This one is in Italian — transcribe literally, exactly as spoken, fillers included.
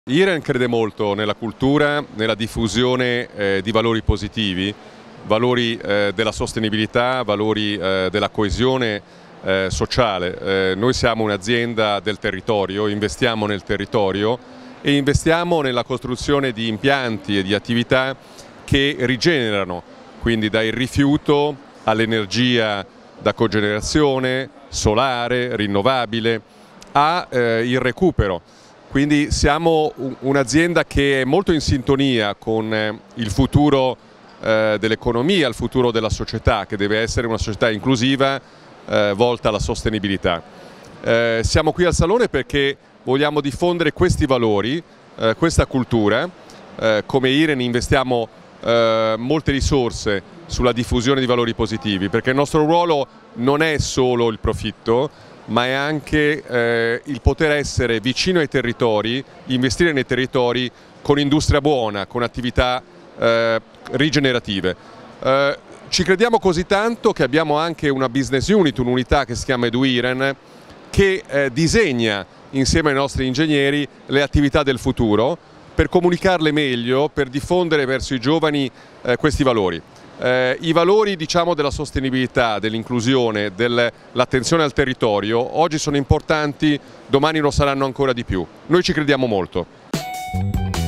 Iren crede molto nella cultura, nella diffusione eh, di valori positivi, valori eh, della sostenibilità, valori eh, della coesione eh, sociale. Eh, noi siamo un'azienda del territorio, investiamo nel territorio e investiamo nella costruzione di impianti e di attività che rigenerano, quindi dal rifiuto all'energia da cogenerazione, solare, rinnovabile, al eh, recupero. Quindi siamo un'azienda che è molto in sintonia con il futuro eh, dell'economia, il futuro della società, che deve essere una società inclusiva eh, volta alla sostenibilità. Eh, siamo qui al Salone perché vogliamo diffondere questi valori, eh, questa cultura. Eh, come Iren investiamo eh, molte risorse sulla diffusione di valori positivi, perché il nostro ruolo non è solo il profitto, ma è anche eh, il poter essere vicino ai territori, investire nei territori con industria buona, con attività eh, rigenerative. Eh, ci crediamo così tanto che abbiamo anche una business unit, un'unità che si chiama EduIren, che eh, disegna insieme ai nostri ingegneri le attività del futuro per comunicarle meglio, per diffondere verso i giovani eh, questi valori. Eh, I valori, diciamo, della sostenibilità, dell'inclusione, dell'attenzione al territorio oggi sono importanti, domani lo saranno ancora di più. Noi ci crediamo molto.